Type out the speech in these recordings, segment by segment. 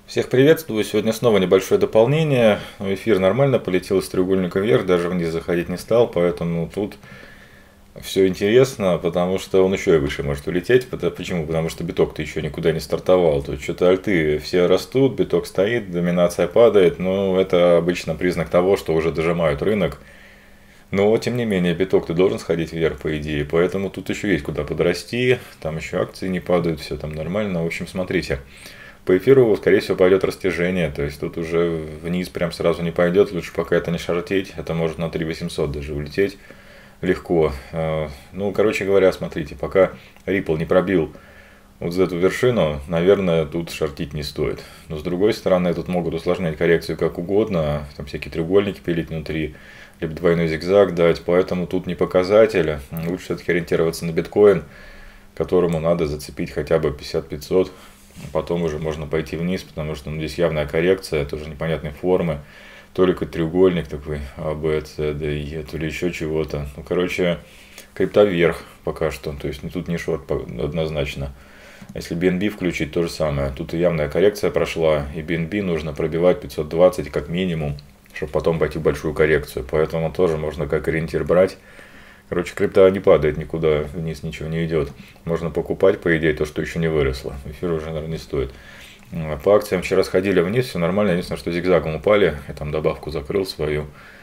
Всех приветствую. Сегодня снова небольшое дополнение. Эфир нормально полетел с треугольника вверх, даже вниз заходить не стал, поэтому тут все интересно, потому что он еще и выше может улететь. Почему? Потому что биток-то еще никуда не стартовал. Тут что-то альты все растут, биток стоит, доминация падает, но это обычно признак того, что уже дожимают рынок. Но, тем не менее, биток-то должен сходить вверх, по идее, поэтому тут еще есть куда подрасти, там еще акции не падают, все там нормально. В общем, смотрите. По эфиру, скорее всего, пойдет растяжение, то есть тут уже вниз прям сразу не пойдет, лучше пока это не шортить, это может на 3800 даже улететь легко. Ну, короче говоря, смотрите, пока Ripple не пробил вот за эту вершину, наверное, тут шортить не стоит. Но с другой стороны, тут могут усложнять коррекцию как угодно, там всякие треугольники пилить внутри, либо двойной зигзаг дать, поэтому тут не показатель, лучше все-таки ориентироваться на биткоин, которому надо зацепить хотя бы 50-500. Потом уже можно пойти вниз, потому что здесь явная коррекция, тоже непонятной формы. То ли какой-то треугольник такой, А, Б, С, Д, Е, то ли еще чего-то. Ну, короче, крипта вверх пока что. То есть тут не шорт однозначно. Если BNB включить, то же самое. Тут явная коррекция прошла, и BNB нужно пробивать 520 как минимум, чтобы потом пойти в большую коррекцию. Поэтому тоже можно как ориентир брать. Короче, крипта не падает никуда, вниз ничего не идет. Можно покупать, по идее, то, что еще не выросло. Эфир уже, наверное, не стоит. По акциям вчера сходили вниз, все нормально. Единственное, что зигзагом упали. Я там добавку закрыл свою.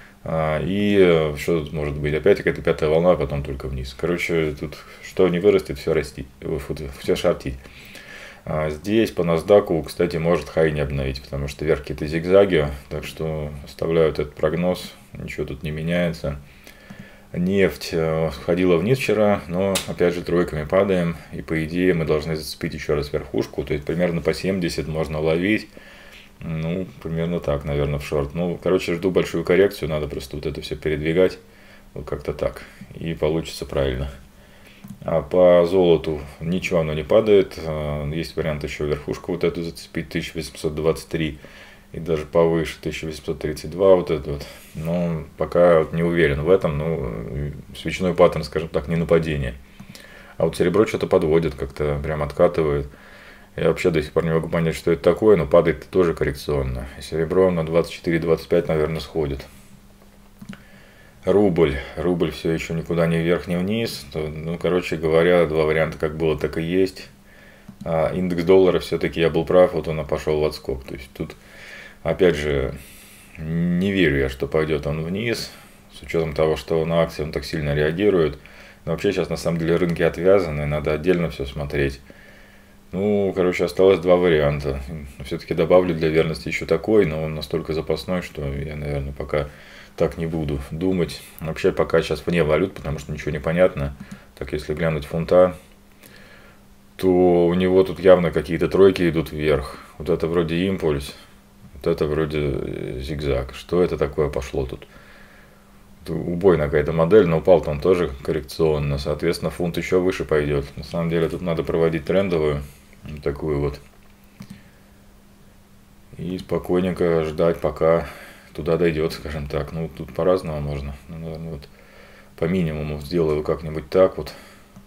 И что тут может быть? Опять какая-то пятая волна, а потом только вниз. Короче, тут что не вырастет, все растить. Все шортить. Здесь по NASDAQ, кстати, может хай не обновить, потому что вверх какие-то зигзаги. Так что оставляю этот прогноз. Ничего тут не меняется. Нефть ходила вниз вчера, но опять же тройками падаем. И по идее мы должны зацепить еще раз верхушку. То есть примерно по 70 можно ловить. Ну, примерно так, наверное, в шорт. Ну, короче, жду большую коррекцию. Надо просто вот это все передвигать. Вот как-то так. И получится правильно. А по золоту ничего оно не падает. Есть вариант еще верхушку вот эту зацепить, 1823. И даже повыше 1832 вот это вот. Но пока вот не уверен в этом. Ну, свечной паттерн, скажем так, не нападение. А вот серебро что-то подводит, как-то прям откатывает. Я вообще до сих пор не могу понять, что это такое, но падает тоже коррекционно. И серебро на 24-25, наверное, сходит. Рубль. Рубль все еще никуда ни вверх, ни вниз. Ну, короче говоря, два варианта как было, так и есть. А индекс доллара все-таки я был прав, вот он пошел в отскок. То есть тут, опять же, не верю я, что пойдет он вниз, с учетом того, что на акции он так сильно реагирует. Но вообще сейчас на самом деле рынки отвязаны, надо отдельно все смотреть. Ну, короче, осталось два варианта. Все-таки добавлю для верности еще такой, но он настолько запасной, что я, наверное, пока так не буду думать. Вообще пока сейчас вне валют, потому что ничего не понятно. Так, если глянуть фунта, то у него тут явно какие-то тройки идут вверх. Вот это вроде импульс, вот это вроде зигзаг. Что это такое пошло тут? Убойная какая-то модель, но упал там тоже коррекционно. Соответственно, фунт еще выше пойдет. На самом деле тут надо проводить трендовую, вот такую вот. И спокойненько ждать, пока туда дойдет, скажем так. Ну, тут по-разному можно. Ну, наверное, вот по минимуму сделаю как-нибудь так вот.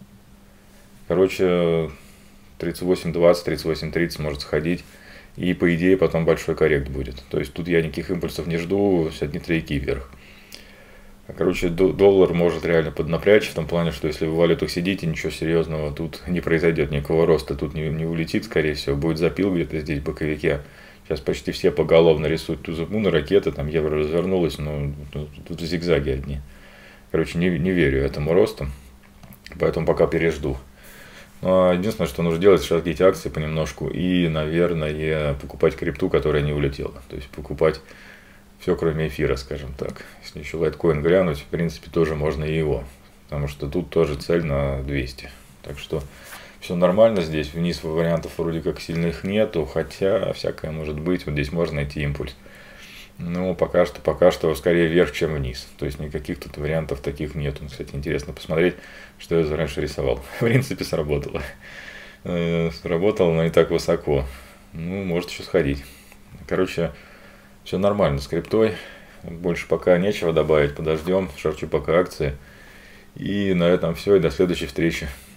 Короче, 38.20, 38.30 может сходить. И по идее потом большой коррект будет. То есть тут я никаких импульсов не жду, одни тройки вверх. Короче, доллар может реально поднапрячь в том плане, что если вы в валютах сидите, ничего серьезного тут не произойдет, никакого роста тут не улетит, скорее всего. Будет запил где-то здесь в боковике. Сейчас почти все поголовно рисуют тузумуны, ракеты, там евро развернулось, но тут зигзаги одни. Короче, не верю этому росту, поэтому пока пережду. Но единственное, что нужно делать, шортить акции понемножку и, наверное, покупать крипту, которая не улетела. То есть покупать все, кроме эфира, скажем так. Если еще лайткоин глянуть, в принципе, тоже можно и его. Потому что тут тоже цель на 200. Так что все нормально здесь. Вниз вариантов вроде как сильных нету. Хотя всякое может быть. Вот здесь можно найти импульс. Но пока что скорее вверх, чем вниз. То есть никаких тут вариантов таких нету. Кстати, интересно посмотреть, что я раньше рисовал. В принципе, сработало. Сработало, но не так высоко. Ну, может еще сходить. Короче, все нормально с криптой. Больше пока нечего добавить. Подождем. Шарчу пока акции. И на этом все. И до следующей встречи.